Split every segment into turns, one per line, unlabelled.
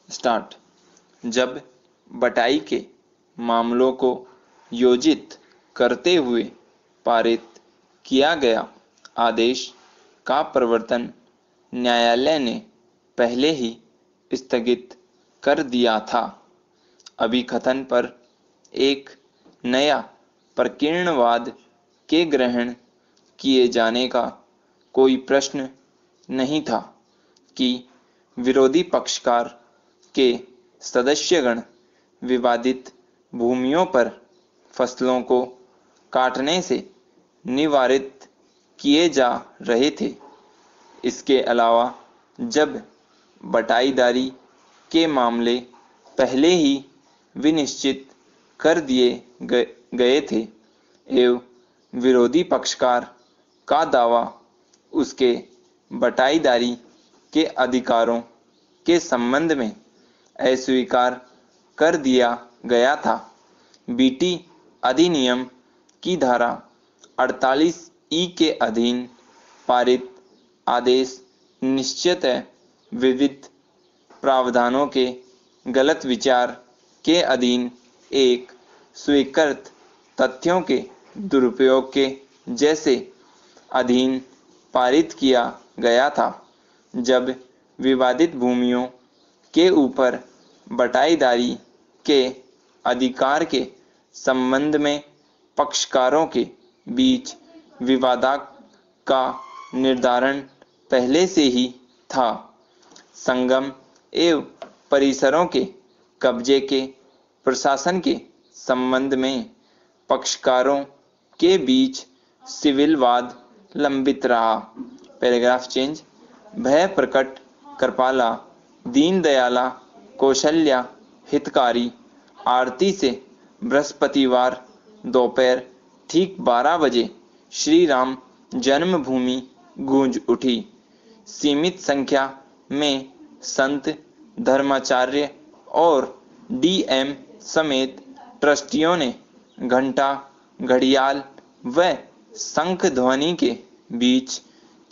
Start. जब बटाई के मामलों को योजित करते हुए पारित किया गया आदेश का प्रवर्तन न्यायालय ने पहले ही स्थगित कर दिया था। अभिकथन पर एक नया प्रकीर्णवाद के ग्रहण किए जाने का कोई प्रश्न नहीं था कि विरोधी पक्षकार के सदस्यगण विवादित भूमियों पर फसलों को काटने से निवारित किए जा रहे थे। इसके अलावा जब बटाईदारी के मामले पहले ही विनिश्चित कर दिए गए थे एवं विरोधी पक्षकार का दावा उसके बटाईदारी के अधिकारों के संबंध में अस्वीकार कर दिया गया था, बीटी अधिनियम की धारा 48E के अधीन पारित आदेश निश्चितः विविध प्रावधानों के गलत विचार के अधीन एक स्वीकृत तथ्यों के दुरुपयोग के जैसे अधीन पारित किया गया था। जब विवादित भूमियों के ऊपर बटाईदारी के अधिकार के संबंध में पक्षकारों के बीच विवाद का निर्धारण पहले से ही था, संगम एवं परिसरों के कब्जे के प्रशासन के संबंध में पक्षकारों के बीच सिविल वाद लंबित रहा। Paragraph change. भय प्रकट कृपाला दीनदयाला कौशल्या हितकारी आरती से बृहस्पतिवार दोपहर ठीक 12 बजे श्री राम जन्मभूमि गूंज उठी। सीमित संख्या में संत, धर्माचार्य और डीएम समेत ट्रस्टियों ने घंटा, घड़ियाल व शंख ध्वनि के बीच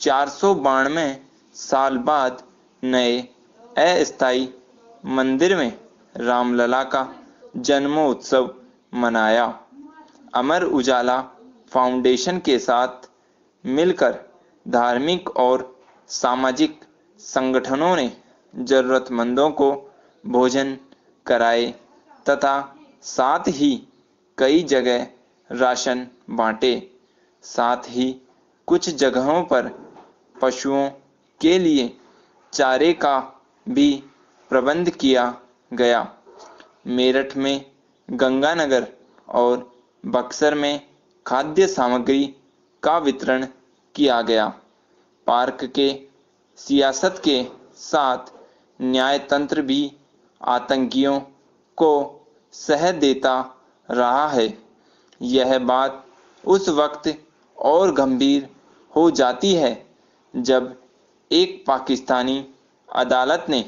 492 साल बाद नए अस्थायी मंदिर में रामलला का जन्मोत्सव मनाया। अमर उजाला फाउंडेशन के साथ मिलकर धार्मिक और सामाजिक संगठनों ने जरूरतमंदों को भोजन कराए तथा साथ ही कई जगह राशन बांटे। साथ ही कुछ जगहों पर पशुओं के लिए चारे का भी प्रबंध किया गया। मेरठ में गंगानगर और बक्सर में खाद्य सामग्री का वितरण किया गया। पार्क के सियासत के साथ न्यायतंत्र भी आतंकियों को सह देता रहा है। यह बात उस वक्त और गंभीर हो जाती है जब एक पाकिस्तानी अदालत ने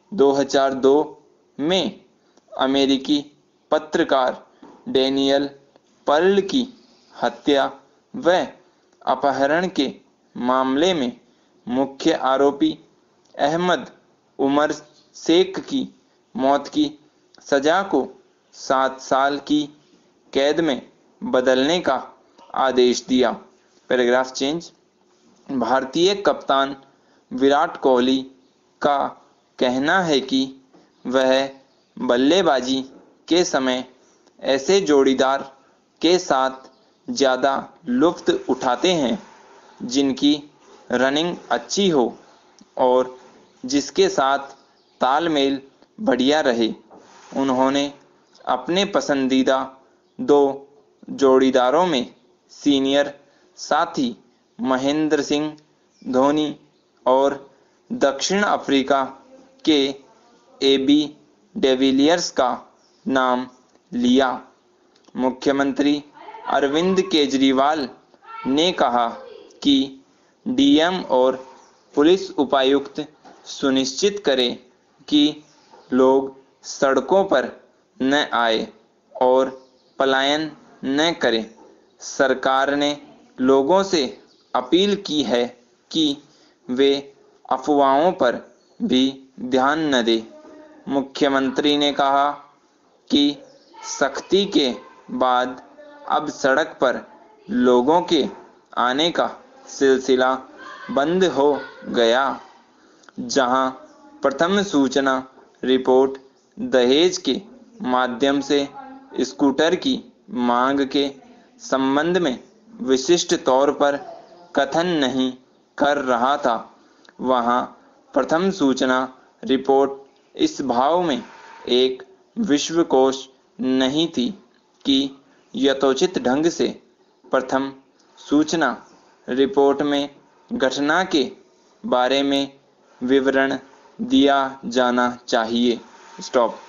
2002 में अमेरिकी पत्रकार डैनियल पर्ल की हत्या व अपहरण के मामले में मुख्य आरोपी अहमद उमर शेख की मौत की सजा को 7 साल की कैद में बदलने का आदेश दिया। Paragraph change. भारतीय कप्तान विराट कोहली का कहना है कि वह बल्लेबाजी के समय ऐसे जोड़ीदार के साथ ज़्यादा लुत्फ उठाते हैं जिनकी रनिंग अच्छी हो और जिसके साथ तालमेल बढ़िया रहे। उन्होंने अपने पसंदीदा 2 जोड़ीदारों में सीनियर साथी महेंद्र सिंह धोनी और दक्षिण अफ्रीका के एबी डिविलियर्स का नाम लिया। मुख्यमंत्री अरविंद केजरीवाल ने कहा कि डीएम और पुलिस उपायुक्त सुनिश्चित करें कि लोग सड़कों पर न आए और पलायन न करें। सरकार ने लोगों से अपील की है कि वे अफवाहों पर भी ध्यान न दें। मुख्यमंत्री ने कहा कि सख्ती के बाद अब सड़क पर लोगों के आने का सिलसिला बंद हो गया। जहां प्रथम सूचना रिपोर्ट दहेज के माध्यम से स्कूटर की मांग के संबंध में विशिष्ट तौर पर कथन नहीं कर रहा था, वहां प्रथम सूचना रिपोर्ट इस भाव में एक विश्वकोश नहीं थी कि यथोचित ढंग से प्रथम सूचना रिपोर्ट में घटना के बारे में विवरण दिया जाना चाहिए। स्टॉप।